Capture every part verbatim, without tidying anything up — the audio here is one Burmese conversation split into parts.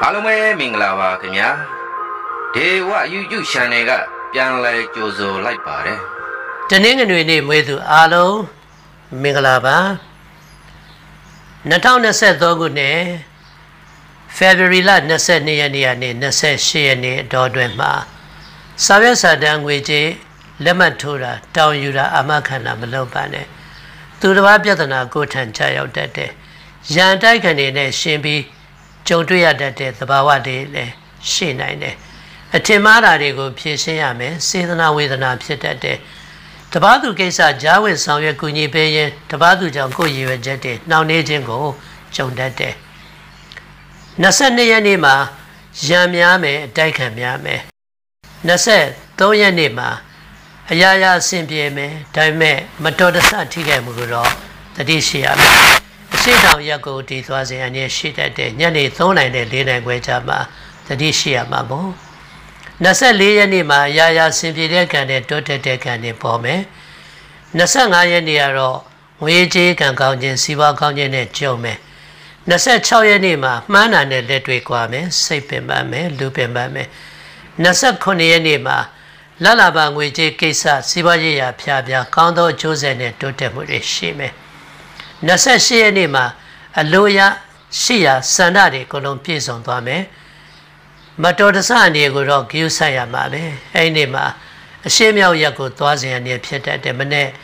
Alume Minglava, Kenya. They what you you shanega, Pianle Jozo like Pare. The name with Alo Minglava Natana said Dogune February la Nasa Niani, Nasa Shiani, Dodwema Savesa Danguiji, Lematura, Down Yuda, Amakana, Melopane. To the Wabiatana, good and child that day. Jan Daikane, Shimbi, Joduya that day, the Bawadi, she nine. A Timara de go Piesiame, Sidana with an upset that day. Tabadu Gesa Jawi Sanya Kuni Baye, Tabadu Janko Yu Jetty, now Najango, John that day. Nasanianima, Jamiame, Daikamiame. Nase, Doyanima. Ayaya Simpieme, Dime, Matoda Santiga Muguro, the Dishia. Sit down Yago Ditwazi and yes, she that day, Yanni Thona and Lina Guetama, the Dishia Mabo. Nasa Lianima, Yaya Simpiecan and Dote Decan Pome. Nasanga Yaniaro, Wiji can count in Siva County and Jome. Nasa Choyanima, Mana and Letwiquame, Sapimame, Lupimame. Nasa Konianima. Lalabang with J. Kesa, Sibaya, Piabia, Kondo, Josene, Totemuri, Shime. Nasa Shianima, Aluya, Shia, Sanari, Colompis on Dame. Matodasani, Guro, Gusaya Mabe, Enima, Shemia Yaku, Twazi and Pieta de Mane.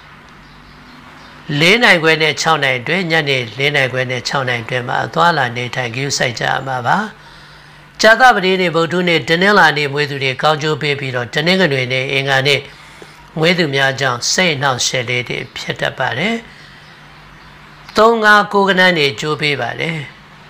Lena Gwene Chowna, Dwayne, Lena Gwene Chowna, Dwema, Dwala, Nata, Gusaya Mava. Chagabini Bodune, Danelani with the Kaujo baby or Tanegane, Ingane, with the Miajan, say now, Shelley, Pieta Bale. Tonga Koganani, Joby Valley.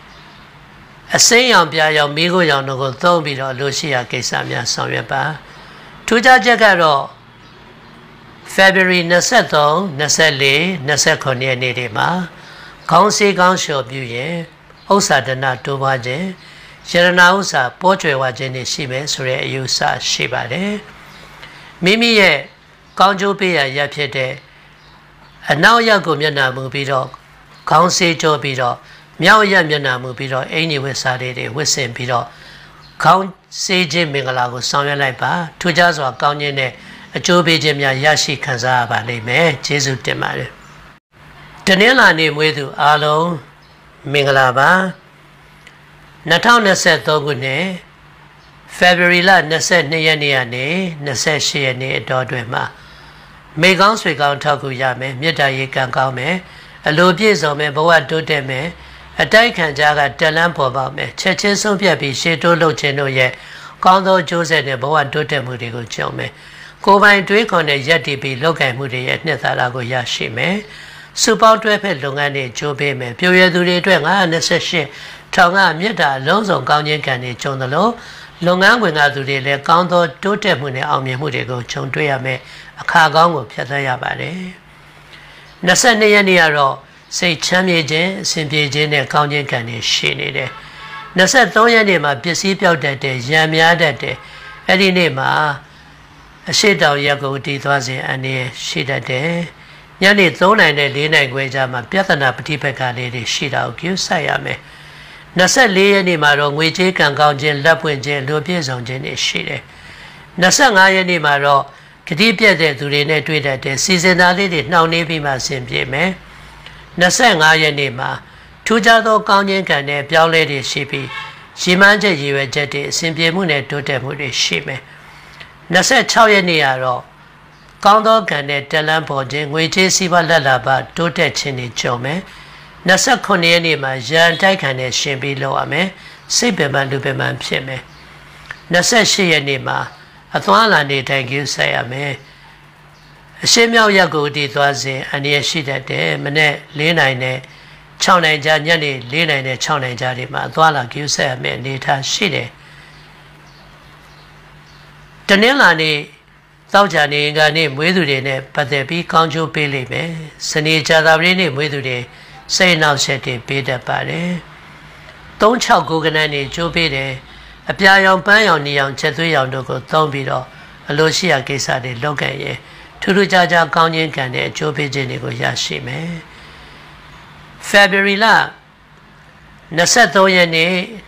A say on Pia, Migo Yanogo, Thobi or Lucia Kesamia Samyapa. Tuja Jagaro February Nasato, Nasale, Nasaconia Nedema, Consi Gansho Buye, Osadana Tobaje. Jeranausa, Portrait Wajeni Shime, Sure Yusa Shibare. Mimi ye, Kanjo Pia Yapete. And now Yago Miana Mubido, Kansi Jobido, Miao Yamiana Mubido, anyway Saturday, Wissem Bido, Count Sejim Mingalago, Samya Laipa, Tujazo, Kaunine, a Jobi Jimia Yashi Kazaba, Leme, Jesu Demare. Danila name with you, Alo, Mingalaba. Natana said Dogune, February la Nasa Nianiane, Nasa Shiane, Dodwema. Megans we go Taguyame, Mitaye Gangame, a Lubizo me, Boa Dodeme, a Daikan Jaga, Delampo about me, Cheches of Yabi, Sheto Logeno ye, Kondo Jose and Boa Dodemudigo Jome. Go by Drake on a Yeti be Logan Moody at Nethalago Yashime. Super Drepe Lungani, Jobe me, Puya Duri Dwanga, Nessa Tonga Mita, Lonzo Ganyan Cani, Jonalo, Longan Winga Dure, Kondo, Dotemune, Ami Mudigo, Chondriame, a cargo Piataya Bade. Nasanianiaro, say Chamie, Simpie Jane, Ganyan Cani, Shini. Nasa Doyanima, Pisipio that day, Yamia that day, Edinema, a shade of Yago Ditwazi, and a shida day. Yani Zona and Lina Guajama, Piatana Petipeca lady, Shida, Gusayame. Nasa Liani Maro, which he can go Jin Lapwin, Lupias on Jin is Shide. Nasa Ayani Maro, Kadipia de Durine Twitter, the seasonality now navy masim me. Nasa Ayani Ma, Tujado Ganyan Cane, Piao Lady Shippy, Shimanja Yue Jetty, Simpiemune Totemudi Shime. Nasa Chayaniaro. Kondo Gane Delampo Jing, which is Siva Lalaba, Dote Chini Jome, Nasa Konianima, Jan Daikane Shimbi Loame, Sibeman Lubeman Pime. Nasa Shianima, Atwala ni thank you, Sayame. Shimyao Yagudi Dwazi, and Yeshida de Mane, Lina, Chona Janyani, Lina, Chona Jarima, Dwala Gusayame, Nita Shide. Danilani. Taujani Gani Muidune, but there be Conjo Billy, Sani Jadarini Muidure, say now set it, Beda Pare. Don't chow Guganani, Joe Bede, a Piayon Bayon Niang Chetuyan Logo, Don Bido, a Lucia Gesa de Logaye, Turu Jaja Ganyan Gane, Joe Bejenigo Yashime. February la Nasato Yane,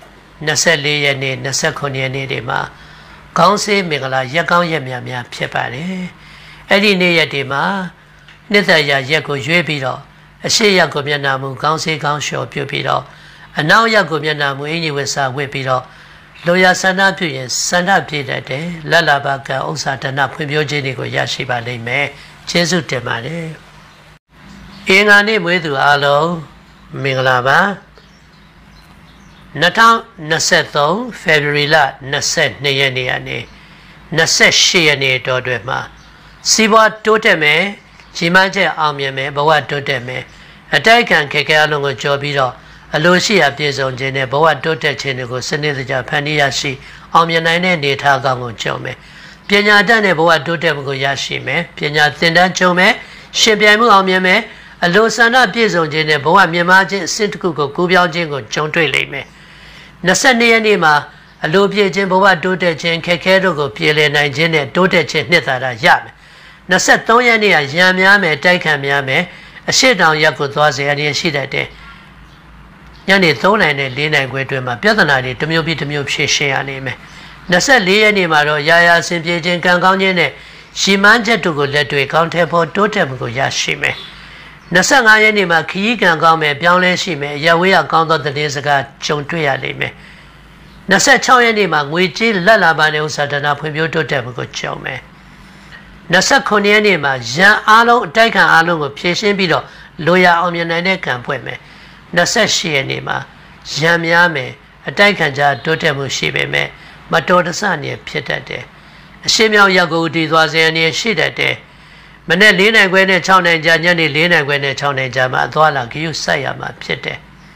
twenty-fourရက်နေ့twenty-nineရက်နေ့တွေမှာခေါင်းဆေးမင်္ဂလာရက်ကောင်းရက်များများဖြစ်ပါတယ်အဲ့ဒီနေ့ရက်တွေမှာနှစ်သက်ရရက်ကိုရွေးပြီးတော့အရှိရက်ကိုမျက်နှာမူခေါင်းဆေးခေါင်းလျှော်ပြုပြီးတော့အနောက်ရက်ကိုမျက်နှာမူအင်ကြီးဝတ်စားဝတ်ပြီးတော့လိုရာဆန္ဒပြုရင်ဆန္ဒပြည့်တတ်တယ်လက်လာပါကဥစ္စာဒနာဖွံ့ဖြိုးခြင်းတွေကိုရရှိပါလိမ့်မယ်ကျေးဇူးတင်ပါတယ်အင်္ဂါနေ့မွေးသူအားလုံးမင်္ဂလာပါtwenty twenty-three ဖေဖော်ဝါရီလtwenty-twoရက်နေ့ကနေtwenty-eightရက်နေ့တော်တွင်မှာစီးပွားတိုးတက်မယ်ကြီးမားချက်အောင်မြင်မယ်ဘဝတိုးတက်မယ်အတိုက်ခံခက်ခဲအလုံးကိုကြော်ပြီးတော့အလိုရှိရာပြည့်စုံခြင်းနဲ့ဘဝတိုးတက်ခြင်းတွေကိုစနစ်တကျဖန်တီးရရှိအောင်မြင်နိုင်တဲ့နေထားကောင်းကိုကြုံမယ်ပညာတတ်တဲ့ဘဝတိုးတက်မှုကိုရရှိမယ်ပညာသင်တန်းကြုံမယ်ရှင်ပြိုင်မှုအောင်မြင်မယ်အလိုဆန္ဒပြည့်စုံခြင်းနဲ့ဘဝမြင်မာခြင်းအဆင့်တစ်ခုကိုကူးပြောင်းခြင်းကိုကြုံတွေ့လိမ့်မယ်twenty-twoရက်နေ့မှာအလိုပြည့်ခြင်းဘဝတိုးတက်ခြင်းခက်ခဲတို့ကိုပြေလည်နိုင်ခြင်းနဲ့တိုးတက်ခြင်းနှစ်သာရရမယ်twenty-threeရက်နေ့ကရံများမယ်တိုက်ခံများမယ်အရှိတောင်ရက်ကိုသွားစေအရင်ရှိတတ်တယ်ညနေthreeနိုင်နဲ့fourနိုင်ခွဲအတွင်းမှာပြဿနာတွေတစ်မျိုးပြီးတစ်မျိုးဖြေရှင်းရလိမ့်မယ်twenty-fourရက်နေ့မှာတော့ရာရာဆင်ပြေခြင်းကံကောင်းခြင်းနဲ့ရှိမှန်းချက်တို့ကိုလက်တွေ့ကောင်းထဲဖို့တိုးတက်မှုကိုရရှိမယ်twenty-fiveရက်နေ့မှာခရီးကံကောင်းမယ်ပြောင်းလဲရှိမယ်ရဝေးရကောင်းသောသတင်းစကားကြုံတွေ့ရလိမ့်မယ်twenty-sixရက်နေ့မှာငွေကြေးလက်လာပါတဲ့ဥစ္စာဒနာဖွံ့ဖြိုးတိုးတက်မှုကိုကြုံမယ်twenty-nineရက်နေ့မှာရန်အားလုံးအတိုက်ခံအားလုံးကိုဖြည့်ရှင်းပြီးတော့လိုရာအောင်မြင်နိုင်တဲ့ကံပွင့်မယ်twenty-eightရက်နေ့မှာရန်များမယ်အတိုက်ခံကြတိုးတက်မှုရှိပေမဲ့မတော်တဆနေဖြစ်တတ်တယ်အရှင်းမြောက်ရက်ကိုတည်သွားစေအနေရှိတတ်တယ်မနေ့fourနိုင်ခွဲနဲ့sixနိုင်ကြာညနေfourနိုင်ခွဲနဲ့sixနိုင်ကြာမှာအသွားလာဂရုစိုက်ရမှာဖြစ်တယ်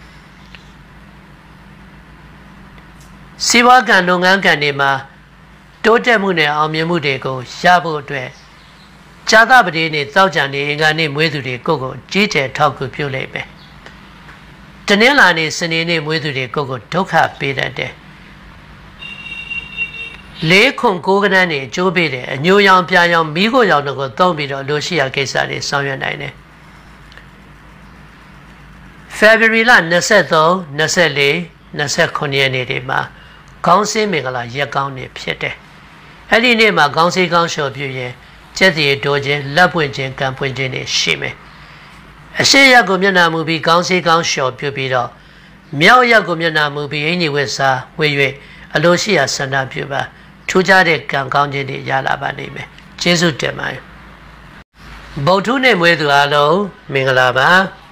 စီဝါကံလုပ်ငန်းကံတွေမှာတိုးတက်မှုနဲ့အောင်မြင်မှုတွေကိုရဖို့အတွက်ဇာတပတိနေ့သောကြံနေအင်္ဂါနေ့မွေးသူတွေကိုကိုကြီးကျယ်ထောက်ကူပြုလိုက်ပဲတနင်္လာနေ့စနေနေ့မွေးသူတွေကိုကိုဒုက္ခပေးတတ်တယ်လေးခွန်ကိုးကနန်းနေအကျိုးပေးတယ်အညိုရောင်ပြာရောင်မိခိုရောင်တို့ကိုသုံးပြီးတော့လိုရှိရာကိစ္စတွေဆောင်ရွက်နိုင်တယ်ဖေဖော်ဝါရီလtwenty-three, twenty-four, twenty-nineရက်နေ့တွေမှာခေါင်းစင်းမင်္ဂလာရက်ကောင်းနေဖြစ်တယ်အဲ့ဒီနေ့မှာခေါင်းစည်းကောင်းလျှော်ပြုရင်ကျက်တည်တိုးခြင်းလက်ပွင့်ခြင်းကံပွင့်ခြင်းတွေရှိမယ်အရှိရက်ကိုမျက်နှာမူပြီးခေါင်းစည်းကောင်းလျှော်ပြုပြီးတော့မြောက်ရက်ကိုမျက်နှာမူပြီးအင်ကြီးဝတ်စားဝေ၍အလိုရှိရာဆန္ဒပြုပါထူးခြားတဲ့ကံကောင်းခြင်းတွေရလာပါလိမ့်မယ်ကျေးဇူးတင်ပါတယ်ဗုဒ္ဓနေ့မွေးသူအားလုံးမင်္ဂလာပါ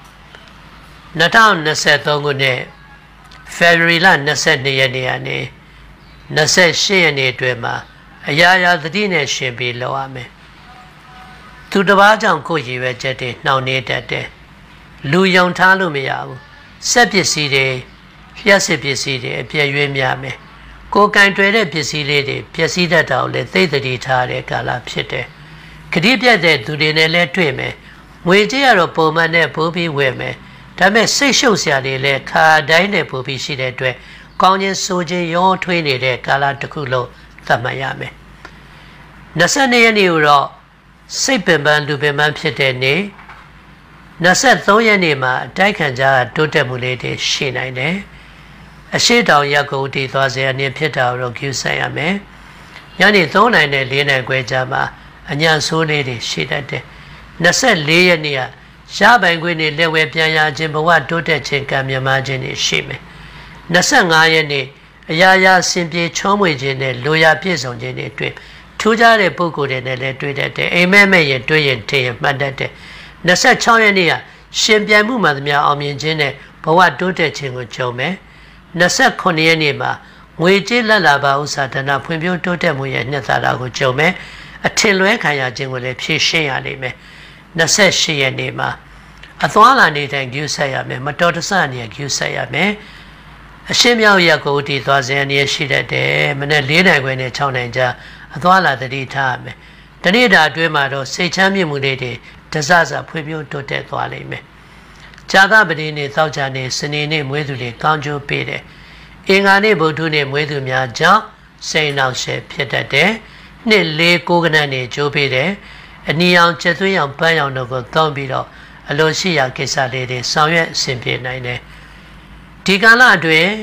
twenty twenty-threeခုနှစ်ဖေဖော်ဝါရီလtwenty-twoရက်နေ့ကနေtwenty-eightရက်နေ့အတွင်းမှာအရာရာသတိနဲ့ရှင်ပြီးလောက်ရမယ်သူတစ်ပါးကြောင့်ကိုယ်ရည်ပဲချက်တွေနှောင့်နှေးတတ်တယ်လူယုံထားလို့မရဘူးစက်ပစ္စည်းတွေလျှက်စစ်ပစ္စည်းတွေအပြည့်ရွေးများမယ်ကိုယ်ကင်တွယ်တဲ့ပစ္စည်းလေးတွေပျက်စီးတတ်တာကိုလည်းသိသတိထားတဲ့ကာလဖြစ်တယ်ခရီးပြတ်တဲ့သူတွေနဲ့လည်းတွေ့မယ်ငွေကြေးကတော့ပုံမှန်နဲ့ပိုးပြီးဝယ်မယ်ဒါပေမဲ့စိတ်ရှုပ်စရာတွေလည်းခါတိုင်းနဲ့ပို့ပြီးရှိတဲ့အတွက်ကောင်းခြင်းဆိုခြင်းရောထွေးနေတဲ့ကာလတစ်ခုလုံးသတ်မှတ်ရမယ်twenty-twoရက်နေ့ကိုတော့စိတ်ပင်ပန်းလူပင်ပန်းဖြစ်တဲ့နေ့twenty-threeရက်နေ့မှာအတိုက်ခံကြတိုးတက်မှုလေးတွေရှိနိုင်တယ်အရှိတောင်ရက်ကိုတည်သွားစေအနေဖြစ်တာကိုကျူးဆိုင်ရမယ်ညနေthreeနိုင်နဲ့fourနိုင်ခွဲကြာမှာအညာဆိုးလေးတွေရှိတတ်တယ်twenty-fourရက်နေ့ကရပိုင်ခွင့်နဲ့လက်ဝဲပြန်ရခြင်းဘဝတိုးတက်ခြင်းကံမြမခြင်းတွေရှိမယ်twenty-fiveရက်နေ့အရာရာစင်ပြေချောမွေခြင်းနဲ့လိုရာပြည့်စုံခြင်းတွေတွေ့ထူးခြားတဲ့ပုဂ္ဂိုလ်တွေနဲ့လည်းတွေ့တတ်တယ်အိမ်မက်မဲ့ရင်တွေ့ရင်ထင်ရင်မှတ်တတ်တယ်twenty-sixရက်နေ့ကရှင်ပြိုင်မှုမှသမျှအောင်မြင်ခြင်းနဲ့ဘဝတိုးတက်ခြင်းကိုကြုံမယ်twenty-nineရက်နေ့မှာငွေကြေးလက်လာပါဥစ္စာဒနာဖွံ့ဖြိုးတိုးတက်မှုရဲ့နှစ်သာရကိုကြုံမယ်အထင်လွဲခံရခြင်းကိုလည်းဖြည့်ရှင်းရလိမ့်မယ်twenty-eightရက်နေ့မှာအသွားလာနေတိုင်းဂရုစိုက်ရမယ်မတော်တဆအနေနဲ့ဂရုစိုက်ရမယ်အရှင်းမြောက်ရက်ကိုတည်သွားစေအနေရှိတတ်တယ်မနေ့fourနိုင်ခွဲနဲ့sixနိုင်ကြာအသွားလာတတိထားရမယ်တနေ့တာအတွင်းမှာတော့စိတ်ချမ်းမြေ့မှုလေးတွေတစစဖွံ့ဖြိုးတိုးတက်သွားလိမ့်မယ်ဇာတပတိနေ့သောကြာနေ့စနေနေ့မွေးသူတွေကောင်းကျိုးပေးတယ်အင်္ဂါနေ့ဗုဒ္ဓနေ့မွေးသူများကြောင့်စိတ်နှောင့်ယှက်ဖြစ်တတ်တယ်နှစ်လေးကိုးကနန်းနေ့ကျိုးပေးတယ်အနီအောင်ကျက်သွေးရောင်ပန်းရောင်တို့ကိုသုံးပြီးတော့အလိုရှိရာကိစ္စလေးတွေဆောင်ရွက်အဆင်ပြေနိုင်တယ်ဒီကာလအတွင်း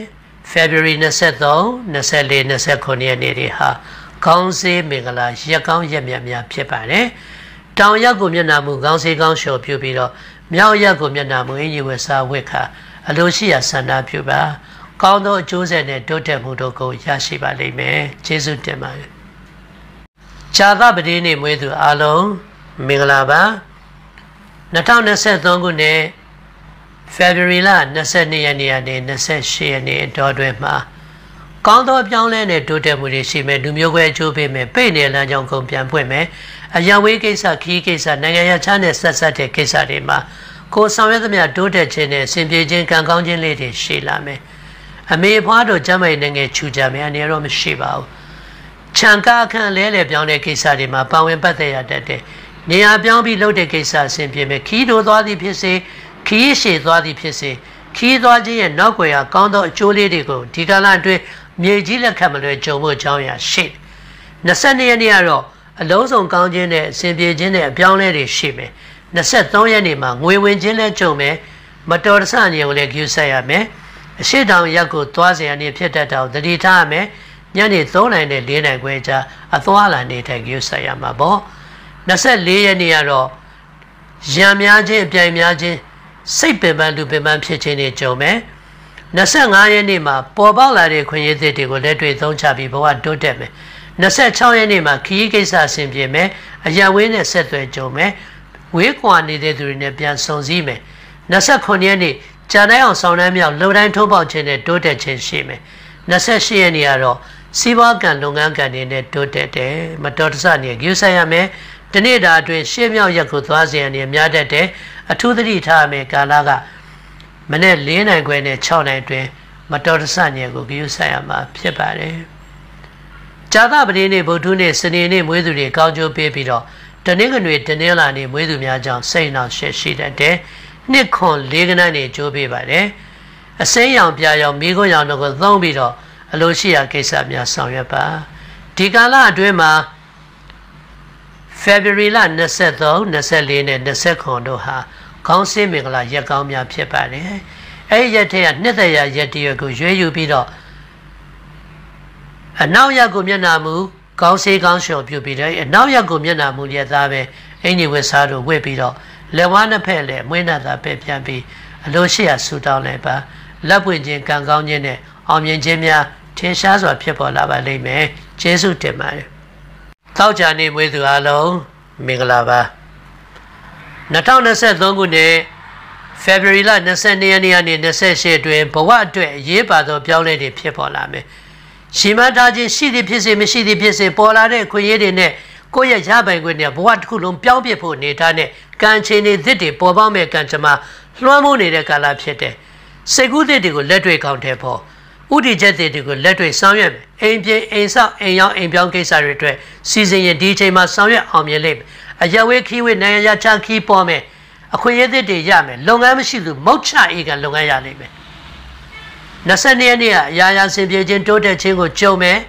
February 23 24 29ရက်နေ့တွေဟာခေါင်းစည်းမင်္ဂလာရက်ကောင်းရက်မြတ်များဖြစ်ပါတယ်။တောင်ရက်ကိုမျက်နှာမူခေါင်းစည်းကောင်းလျှော်ပြုပြီးတော့မြောက်ရက်ကိုမျက်နှာမူအင်ကြီးဝတ်စားဝတ်ခါအလိုရှိရာဆန္ဒပြုပါ။ကောင်းသောအကျိုးဆက်နဲ့တိုးတက်မှုတို့ကိုရရှိပါလိမ့်မယ်။ကျေးဇူးတင်ပါတယ်။ဇာသပတိနေ့မွေးသူအားလုံးမင်္ဂလာပါ။၂၀၂၃ခုနှစ် February လ22ရက်နေ့ကနေ28ရက်နေ့တော်တွင်မှာကောင်းသောအပြောင်းလဲနဲ့တိုးတက်မှုတွေရှိမယ်လူမျိုးကွဲအကျိုးပေးမယ်ပိတ်နေလမ်းကြောင်းကုန်ပြန်ဖွင့်မယ်အရာဝေးကိစ္စခီးကိစ္စနိုင်ငံရခြားနဲ့ဆက်ဆက်တဲ့ကိစ္စတွေမှာကိုဆောင်ရွက်သမျှတိုးတက်ခြင်းနဲ့ဆင်ပြေခြင်းကံကောင်းခြင်းလေးတွေရှိလာမယ်အမေဖွားတို့ကျမ်းမာရေးနိုင်ငံချူကြမယ်အနေရောမရှိပါဘူးခြံကားအခန့်လဲလဲပြောင်းတဲ့ကိစ္စတွေမှာပါဝင်ပတ်သက်ရတတ်တဲ့နေရာပြောင်းပြီးလုပ်တဲ့ကိစ္စဆင်ပြေမယ်ခီးတို့သွားသည်ဖြစ်စေခီးရှည်သွားသည်ဖြစ်စေခီးသွားခြင်းရဲ့နောက်ွယ်ရာကောင်းသောအကျိုးလေးတွေကိုဒီကာလအတွင်းမြေကြီးလက်ခတ်မလွယ်ကြုံဖို့အကြောင်းအရာရှိ22ရက်နေ့ကတော့အလုံးစုံကောင်းခြင်းနဲ့အစဉ်ပြေခြင်းနဲ့အပြောင်းလဲတွေရှိမယ်23ရက်နေ့မှာငွေဝင်ခြင်းလည်းကြုံမယ်မတော်တဆဉာဏ်ကိုလည်းကျူးဆက်ရမယ်အရှိတောင်ရက်ကိုသွားစေရနေဖြစ်တတ်တာကိုသတိထားရမယ်ညနေ3နိုင်နဲ့4နိုင်ခွဲကြာအသွားလာနေထိုင်ကျူးဆက်ရမှာပေါ့24ရက်နေ့ကတော့ရံများခြင်းအပြိုင်များခြင်းစိတ်ပင်ပန်းလူပင်ပန်းဖြစ်ခြင်းတွေကြုံမယ်25ရက်နေ့မှာပေါ်ပေါက်လာတဲ့ခွင့်ရသစ်တွေကိုလက်တွေ့သုံးချပြီးဘဝတိုးတက်မယ်26ရက်နေ့မှာခရီးကိစ္စဆင်ပြေမယ်အရာဝေးနဲ့ဆက်သွယ်ကြုံမယ်ဝေးကွာနေတဲ့သူတွေနဲ့ပြန်ဆုံစည်းမယ်29ရက်နေ့ဂျာတိုင်းအောင်ဆောင်နှမ်းမြောက်လုံတိုင်းထိုးပေါက်ခြင်းနဲ့တိုးတက်ခြင်းရှိမယ်28ရက်နေ့ကတော့စီးပွားကံလုပ်ငန်းကံတွေနဲ့တိုးတက်တယ်မတော်တဆနေကျူးဆိုင်ရမယ်ဒီနေ့တာအတွင်းရှေ့မြောက်ရက်ကိုသွားစေရနေများတတ်တယ်အထူးသတိထားရမယ်ကာလကမနေ့၄နိုင်ခွဲနဲ့6နိုင်တွင်မတော်တဆညံကိုဂရုစိုက်ရမှာဖြစ်ပါတယ်။ဇာသပတိနေ့ဗုဒ္ဓနေ့စနေနေ့မွေးသူတွေကောင်းကျိုးပေးပြီးတော့တနင်္ဂနွေတနင်္လာနေ့မွေးသူများကြောင့်စိတ်နှောင့်ယှက်ရှိတတ်တယ်။နှစ်ခွန်လေးကနန်းနေကျိုးပေးပါတယ်။အစိမ်းရောင်ပြာရောင်မိခိုးရောင်တို့ကိုသုံးပြီးတော့အလိုရှိရာကိစ္စများဆောင်ရွက်ပါ။ဒီကာလအတွင်းမှာ February လ23 24နဲ့29တို့ဟာခေါင်းစည်းမင်္ဂလာရက်ကောင်းများဖြစ်ပါတယ်။အဲဒီရက်ထက်ကနှစ်သက်ရာရက်တရက်ကိုရွေးယူပြီးတော့အနောက်ရက်ကိုမျက်နှာမူခေါင်းစည်းကောင်းလျှော်ပြုပြီးတော့အနောက်ရက်ကိုမျက်နှာမူရက်သားပဲအင်ကြီးဝတ်စားတို့ဝတ်ပြီးတော့လက်ဝါးနှစ်ဖက်လည်းမွေးနှံသာပဲပြန်ပြီးအလိုရှိရာဆူတောင်းလိုက်ပါလက်ပွင့်ခြင်းကံကောင်းခြင်းနဲ့အောင်မြင်ခြင်းများထင်ရှားစွာဖြစ်ပေါ်လာပါလိမ့်မယ်။ကျေးဇူးတင်ပါတယ်။သောကြာနေ့မွေးသူအားလုံးမင်္ဂလာပါ၂၀၂၃ခုနှစ် February လ22ရက်နေ့ကနေ28အတွင်းဘဝအတွက်အရေးပါသောပြောင်းလဲတွေဖြစ်ပေါ်လာမယ်။ရှီမထားခြင်းရှိသည်ဖြစ်စေမရှိသည်ဖြစ်စေပေါ်လာတဲ့ခွင့်ရတွေနဲ့ကိုယ့်ရဲ့ရပိုင်ခွင့်နဲ့ဘဝတစ်ခုလုံးပြောင်းပြဖို့အနေထားနဲ့ကံချေနေသစ်တွေပေါ်ပေါက်မဲ့ကံကြမ္မာလွှမ်းမိုးနေတဲ့ကာလဖြစ်တဲ့စိတ်ကူးသစ်တွေကိုလက်တွေ့ကောင်းတဲ့ဖို့ဥတီချက်တွေကိုလက်တွေ့ဆောင်ရွက်မယ်။အိမ်ပြေအိမ်ဆောက်အိမ်ရောက်အိမ်ပြောင်းကိစ္စတွေအတွက်စီစဉ်ရင်ဒီအချိန်မှာဆောင်ရွက်အောင်မြင်လိမ့်မယ်။အရဝေးခီးဝေးနိုင်ငံရခြားခီးပေါ်မယ်အခွင့်အရေးတွေရမယ်လုပ်ငန်းမရှိသူမုတ်ချအေးကလုပ်ငန်းရလိမ့်မယ်22ရက်နေ့ကအရာရာဆင်ပြေခြင်းတိုးတက်ခြင်းကိုကြုံမယ်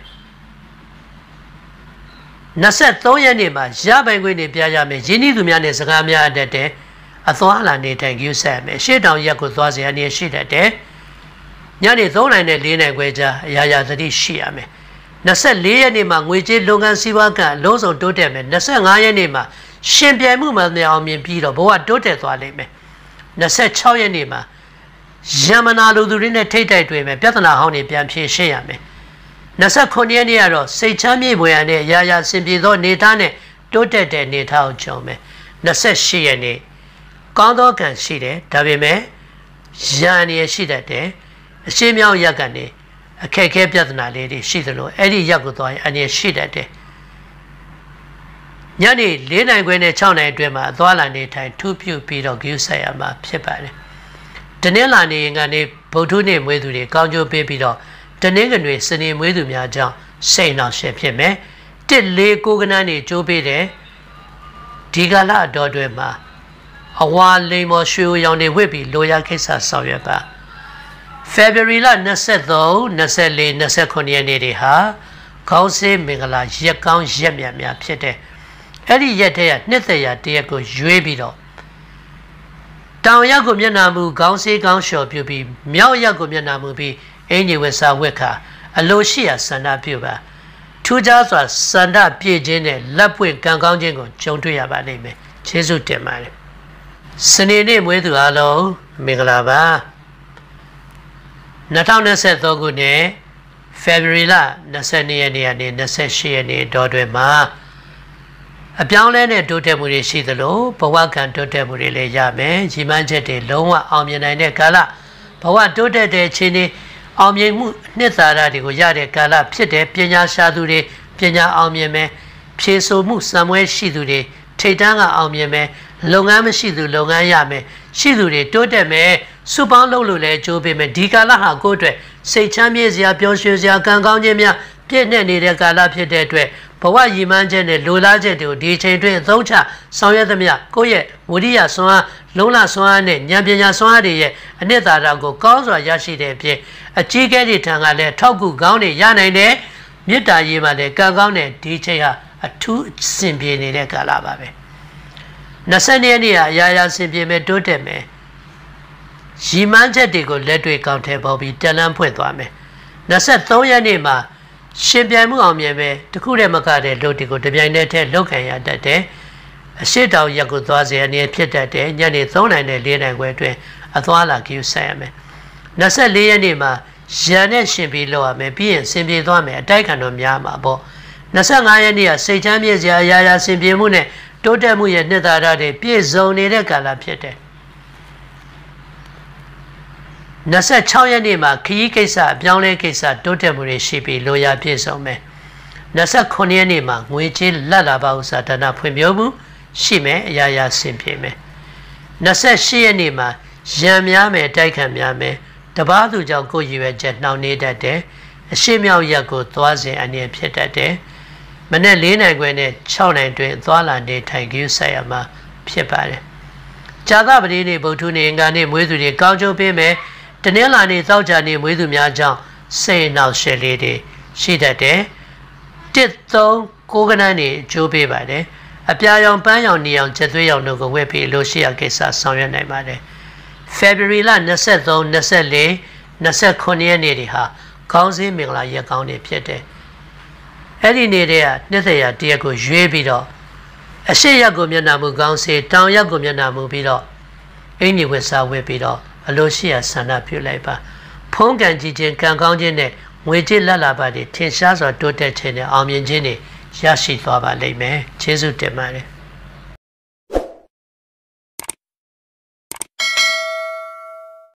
23ရက်နေ့မှာရပိုင်ခွင့်တွေပြရမယ်ရင်းနှီးသူများနဲ့စကားများအပ်တဲ့အသွားလာနေထိုင်ကြည့်ဆက်မယ်ရှေ့တောင်ရက်ကိုသွားစေအနေရှိတတ်တယ်ညနေ3နိုင်နဲ့4နိုင်ခွဲကြာအရာရာသတိရှိရမယ်24ရက်နေ့မှာငွေကြေးလုပ်ငန်းစီးပွားကအလုံးစုံတိုးတက်မယ်25ရက်နေ့မှာရှင်ပြိုင်မှုမှလည်းအောင်မြင်ပြီးတော့ဘဝတိုးတက်သွားလိမ့်မယ်26ရက်နေ့မှာယမနာလူသူတွေနဲ့ထိတ်တိုက်တွေ့မယ်ပြဿနာဟောင်းတွေပြန်ဖြေရှင်းရမယ်29ရက်နေ့ကတော့စိတ်ချမ်းမြေ့ပွေရနဲ့ရာရာဆင်ပြေသောနေသားနဲ့တိုးတက်တဲ့နေသားကိုကြုံမယ်28ရက်နေ့ကောင်းသောကံရှိတယ်ဒါပေမဲ့ရန်ရရှိတတ်တယ်အရှင်းမြောက်ရက်ကနေအခက်အခဲပြဿနာလေးတွေရှိသလိုအဲ့ဒီရက်ကိုသွားရင်အနေရှိတတ်တယ်ညနေ၄နိုင်ခွဲနဲ့6နိုင်အတွင်းမှာအသွားလာနေထိုင်ထူးပြုပြီးတော့ဂရုစိုက်ရမှာဖြစ်ပါတယ်။တနင်္လာနေ့ကနေဗုဒ္ဓနေ့မွေးသူတွေကောင်းကျိုးပေးပြီးတော့တနင်္ဂနွေစနေမွေးသူများကြောင့်စိတ်နှောင့်ယှက်ဖြစ်မယ်။တစ်လေးကိုကနန်းနေကျိုးပေးတယ်ဒီကလာတော်တွင်မှာအဝါလိမ်မော်ရွှေရောင်တွေဝစ်ပြီးလိုရာကိစ္စဆောင်ရွက်ပါ February လ23 24 29ရက်နေ့တွေဟာခေါင်းစည်းမင်္ဂလာရက်ကောင်းရက်မြတ်များဖြစ်တဲ့အဲ့ဒီရက်တည်းကနှစ်သက်ရာတရက်ကိုရွေးပြီးတော့တောင်ရက်ကိုမျက်နှာမူခေါင်းစည်းကောင်းလျှော်ပြုပြီးမြောက်ရက်ကိုမျက်နှာမူပြီးအင်ကြီးဝစာဝက်ခါအလိုရှိရာဆန္ဒပြုပါထူးခြားစွာဆန္ဒပြည့်ခြင်းနဲ့လက်ပွင့်ကံကောင်းခြင်းကိုကြုံတွေ့ရပါလိမ့်မယ်ကျေးဇူးတင်ပါတယ်စနေနေ့မွေးသူအားလုံးမင်္ဂလာပါ၂၀၂၃ခုနှစ်ဖေဖော်ဝါရီလ၂၂ရက်နေ့ကနေ၂၈ရက်နေ့တောတွင်မှာအပြောင်းလဲနဲ့တိုးတက်မှုတွေရှိသလိုဘဝကံတိုးတက်မှုတွေလည်းရမယ်။ကြီးမှန်းချက်တွေလုံးဝအောင်မြင်နိုင်တဲ့ကာလဘဝတိုးတက်တဲ့အခြေအနေအောင်မြင်မှုနှစ်သာရတွေကိုရတဲ့ကာလဖြစ်တဲ့ပညာရှာသူတွေပညာအောင်မြင်မယ်။ဖြေဆိုမှုစံမွဲရှိသူတွေထိတ်တန်းကအောင်မြင်မယ်။လုပ်ငန်းမရှိသူလုပ်ငန်းရမယ်။ရှိသူတွေတိုးတက်မယ်။စုပေါင်းလုပ်လို့လည်းကြိုးပေးမယ်။ဒီကာလဟာကိုယ့်အတွက်စိတ်ချမ်းမြေ့စရာပျော်ရွှင်စရာကံကောင်းခြင်းများပြည့်နဲ့နေတဲ့ကာလဖြစ်တဲ့အတွက်ဘဝရည်မှန်းချက်နဲ့လိုလားချက်တွေကိုဒီချိန်တွင်အသုံးချဆောင်ရွက်သမျှကိုယ့်ရဲ့ဝိရိယစွမ်းအားလုံးလစွမ်းအားနဲ့ဉာဏ်ပညာစွမ်းအားတွေရဲ့အနှစ်သာရကိုကောင်းစွာရရှိတဲ့အပြင်အကြီးကဲတွေထံကလည်းထောက်ကူကောင်းတွေရနိုင်တယ်မေတ္တာရေးမှလည်းကံကောင်းတဲ့ဒီချိန်ဟာအထူးအဆင်ပြေနေတဲ့ကာလပါပဲ၂၂ရက်နေ့ဟာအရာရာအဆင်ပြေမဲ့တိုးတက်မယ်ရည်မှန်းချက်တွေကိုလက်တွေ့ကောင်းထည့်ပေါ်ပြီးတန်လန်းဖွင့်သွားမယ်၂၃ရက်နေ့မှာရှင်ပြိုင်မှုအောင်မြင်ပဲတခုတည်းမကတဲ့လူတွေကိုတပြိုင်တည်းထက်လောက်ခံရတတ်တယ်အရှိတောင်ရက်ကိုသွားစေအနေဖြစ်တတ်တယ်ညနေ၃နိုင်နဲ့၄နိုင်ခွဲအတွင်းအသွားလာကြည့်ဆက်ရမယ်၂၄ရက်နေ့မှာရန်နဲ့ရှင်ပြီးလောက်ရမယ်ပြီးရင်စင်ပြေသွားမယ်အတိုက်ခံတော့များမှာပေါ့၂၅ရက်နေ့ကစိတ်ချမ်းမြေ့စရာအရာရာစင်ပြေမှုနဲ့တိုးတက်မှုရဲ့နှစ်သာရတွေပြည့်စုံနေတဲ့ကာလဖြစ်တယ်၂၆ရက်နေ့မှာခရီးကိစ္စအပြောင်းလဲကိစ္စတိုးတက်မှုတွေရှိပြီးလိုရာပြည့်စုံမယ်၂၉ရက်နေ့မှာငွေကြေးလက်လာပါဥစ္စာဒါနဖွံ့ဖြိုးမှုရှိမယ်အရာရာဆင်ပြေမယ်၂၈ရက်နေ့မှာရံများမယ်တိုက်ခံများမယ်တပားသူကြောင့်ကိုယ်ရည်ရွယ်ချက်နှောင့်နှေးတတ်တယ်အရှိမြောက်ရက်ကိုသွားစဉ်အနေဖြစ်တတ်တယ်မနေ့၄နိုင်ခွဲနဲ့၆နိုင်တွင်သွားလာနေထိုင်ကြဆက်ရမှာဖြစ်ပါတယ်ဇာသပတိနေ့ဗုဒ္ဓနေ့အင်္ဂါနေ့မွေးသူတွေကောင်းကျိုးပေးမယ်တနင်္လာနေ့သောကြာနေ့မွေးသူများကြောင့်စိတ်နှောက်ရှက်လေးတွေရှိတတ်တယ်တစ်သုံးကိုးကနန်းနေကြိုးပေးပါတယ်အပြာရောင်ပန်းရောင်နေရောင်ချက်သွေးရောင်တို့ကိုဝက်ပြီးလို့ရှိရကိစ္စဆောင်ရွက်နိုင်ပါတယ်ဖေဖော်ဝါရီလ၂၃ ၂၄ ၂၉ရက်နေ့တွေဟာခေါင်းစည်းမင်္ဂလာရက်ကောင်းတွေဖြစ်တယ်အဲ့ဒီနေ့တွေကနှစ်သက်ရတရက်ကိုရွေးပြီးတော့အရှိရက်ကိုမျက်နှာမူကောင်းစေတောင်ရက်ကိုမျက်နှာမူပြီးတော့အင်းကြီးဝက်စားဝက်ပြီးတော့အလိုရှိရာဆန္ဒပြုလိုက်ပါဖုံးကန်ကြည့်ခြင်းကံကောင်းခြင်းနဲ့ငွေကြေးလက်လာပါတွေထင်ရှားစွာတိုးတက်ခြင်းနဲ့အောင်မြင်ခြင်းတွေရရှိသွားပါလိမ့်မယ်ကျေးဇူးတင်ပါတယ်